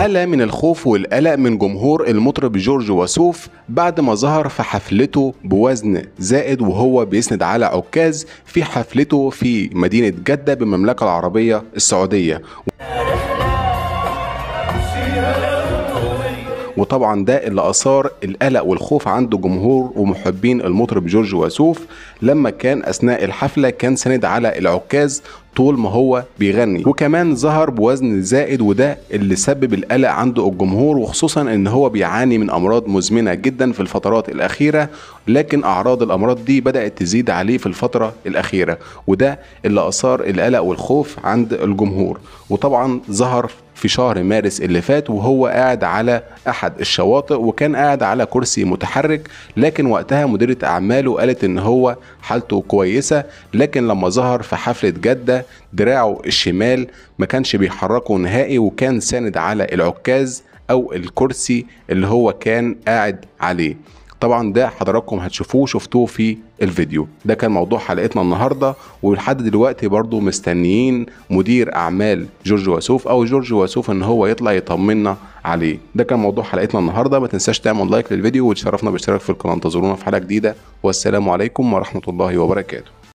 حالة من الخوف والقلق من جمهور المطرب جورج وسوف بعد ما ظهر في حفلته بوزن زائد وهو بيسند على عكاز في حفلته في مدينة جدة بالمملكة العربية السعودية. وطبعا ده اللي اثار القلق والخوف عند جمهور ومحبين المطرب جورج وسوف لما كان اثناء الحفله كان سند على العكاز طول ما هو بيغني، وكمان ظهر بوزن زائد وده اللي سبب القلق عند الجمهور، وخصوصا ان هو بيعاني من امراض مزمنه جدا في الفترات الاخيره، لكن اعراض الامراض دي بدات تزيد عليه في الفتره الاخيره، وده اللي اثار القلق والخوف عند الجمهور. وطبعا ظهر في شهر مارس اللي فات وهو قاعد على احد الشواطئ وكان قاعد على كرسي متحرك، لكن وقتها مديرة اعماله قالت ان هو حالته كويسة، لكن لما ظهر في حفلة جدة دراعه الشمال ما كانش بيحركه نهائي وكان ساند على العكاز او الكرسي اللي هو كان قاعد عليه. طبعا ده حضراتكم شفتوه في الفيديو ده. كان موضوع حلقتنا النهارده، ولحد دلوقتي برضو مستنيين مدير اعمال جورج وسوف او جورج وسوف ان هو يطلع يطمنا عليه. ده كان موضوع حلقتنا النهارده. ما تنساش تعمل لايك للفيديو وتشرفنا باشتراك في القناه. انتظرونا في حلقه جديده، والسلام عليكم ورحمه الله وبركاته.